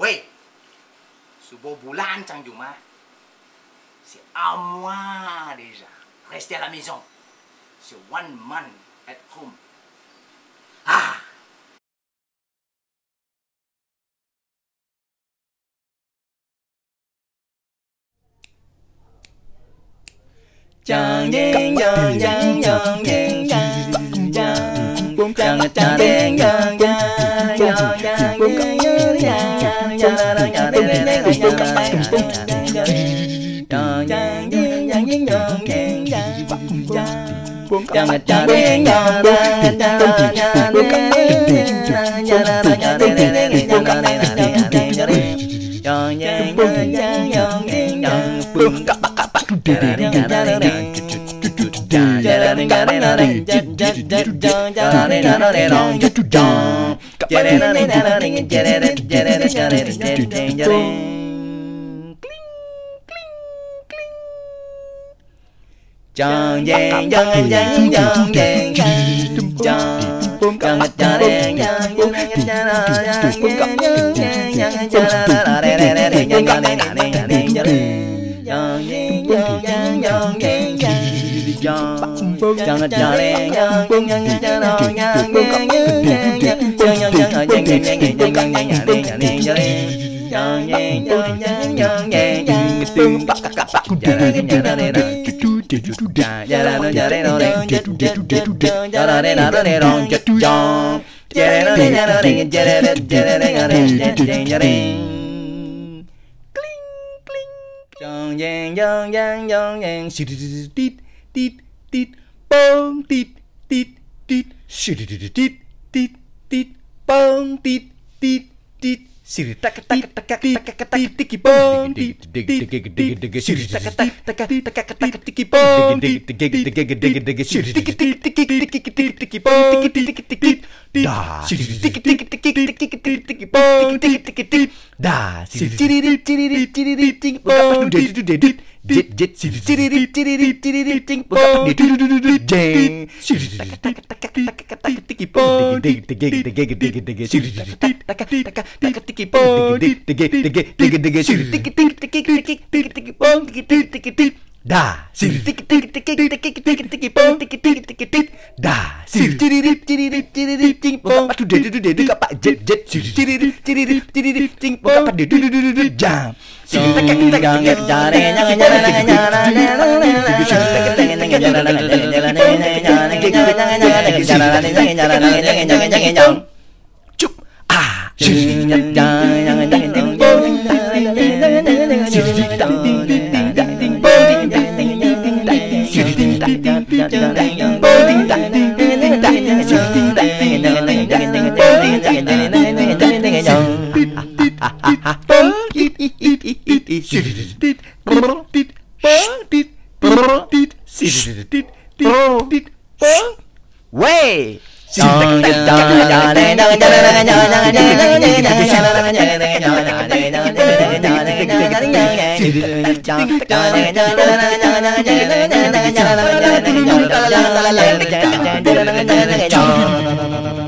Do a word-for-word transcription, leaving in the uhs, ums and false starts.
Oui, ce beau boulot, Tangdouma, c'est à moi déjà. Restez à la maison. C'est one man at home. Ah! Chang ding dong dang dong ding dang dang chang chang ding dong dang dong dang ding dang dang dang dang ding ding dong dang ding dang ding dong ding dang chang chang ding dong dang dang Chong dang dang dang dang dang chong chong dang dang dang Chong yang yang yang yang yang tit tit tit tit bong tit tit tit tit tit tit bong tit tit tit siri tak tak tak tak tak tak tiki bong tit tit tit siri tak tak tak tak tak tiki bong tit tit tit siri tiki tiki tiki tiki tiki bong tiki tiki tiki da siri tiki tiki tiki tiki tiki bong tiki tiki tiki da siri tiri tiri tiri tiri bong dit dit dit dit siri tiri tiri tiri tiri bong dit dit dit jeng siri tak tak tak tak tak tiki bong tiki tiki tiki tiki tiki siri tak tak tak tak tiki bong tiki tiki tiki tiki siri tiki tiki tiki tiki tiki tiki bong tiki tiki tiki tiki da siri tiki tiki tiki tiki tiki tiki bong tiki tiki tiki tiki da siri tiri tiri tiri tiri bong atu de de de kapak jet jet siri tiri tiri tiri tiri bong kapak de de de de jam siri tak tak tak tak jare jangan jangan jangan jangan jangan jangan jangan cup ah siri jangan jangan jangan siri tak Way. Jangan